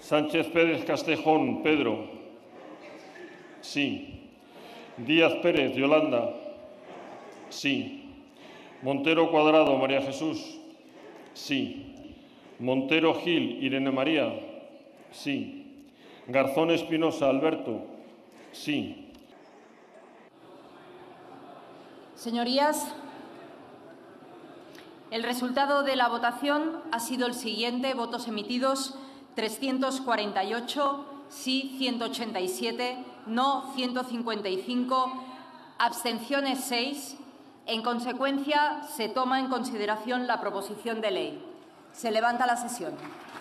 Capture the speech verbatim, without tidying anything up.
Sánchez Pérez Castejón, Pedro. Sí. Díaz Pérez, Yolanda. Sí. Montero Cuadrado, María Jesús. Sí. Montero Gil, Irene María. Sí. Garzón Espinosa, Alberto. Sí. Señorías, el resultado de la votación ha sido el siguiente. Votos emitidos: trescientos cuarenta y ocho, sí ciento ochenta y siete, no ciento cincuenta y cinco, abstenciones seis. En consecuencia, se toma en consideración la proposición de ley. Se levanta la sesión.